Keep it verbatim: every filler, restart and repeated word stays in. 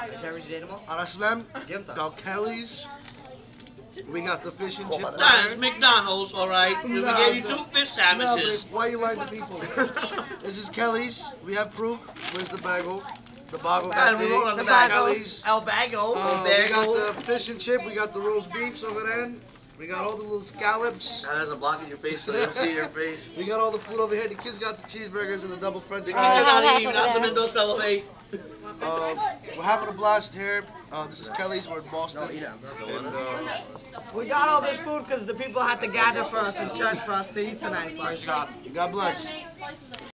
Araslam, got Kelly's. We got the fish and chip That is platter. McDonald's, all right. We Nah, gave you nah. two fish Nah, sandwiches. babe, why you lying to people? This is Kelly's. We have proof. Where's the bagel? The bagel got we roll on the the bagel. Kelly's. El Bago. Uh, we bagel. got the fish and chip. We got the roast beefs over there. We got all the little scallops. That has a block in your face so they don't see your face. We got all the food over here. The kids got the cheeseburgers and the double french The kids are fries. not eating. That's some Mendoza elevate. Uh, we're having a blast here. Uh, this is Kelly's. We're in Boston. And, uh, We got all this food because the people had to gather for us in church for us to eat tonight. Praise God. God bless.